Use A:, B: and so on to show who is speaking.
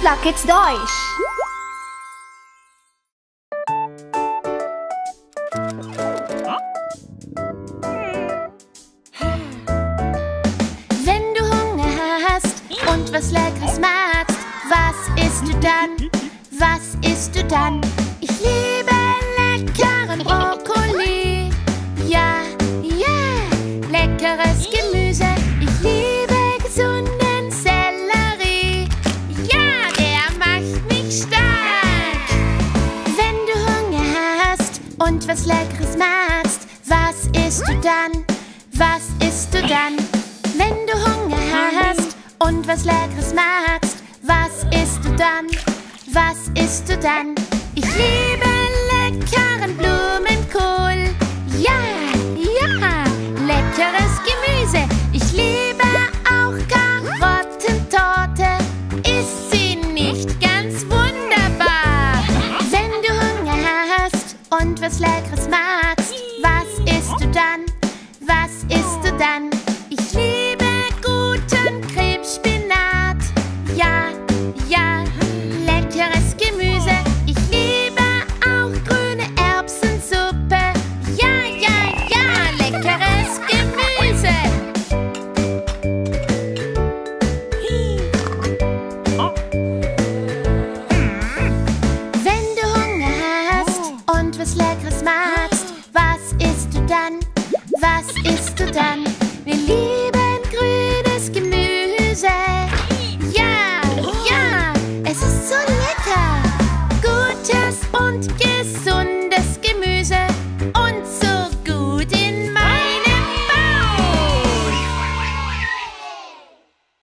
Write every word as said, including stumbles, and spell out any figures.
A: Hooplakidz deutsch.
B: Wenn du Hunger hast und was Leckeres magst, was isst du dann? Was isst du dann? Ich liebe leckeren Brokkoli. Ja, ja, leckeres Gemüse. Ich liebe gesunden Sellerie. Ja, der macht mich stark. Wenn du Hunger hast und was Leckeres magst, was isst du dann? Was isst du dann? Wenn du Hunger hast und was Leckeres magst, was isst du dann? Was isst du dann? Ich liebe leckeren Blumenkohl. Ja, ja, leckeres Gemüse. Ich liebe auch Karottentorte. Ist sie nicht ganz wunderbar? Wenn du Hunger hast und was Leckeres magst, was isst du dann? Was isst du dann? Ich liebe guten Cremespinat. Ja, ja, leckeres Gemüse. Ich liebe auch grüne Erbsensuppe. Ja, ja, ja, leckeres Gemüse. Wenn du Hunger hast und was Leckeres magst, was isst du dann? Was isst du dann? Wir lieben grünes Gemüse. Ja, ja, es ist so lecker. Gutes und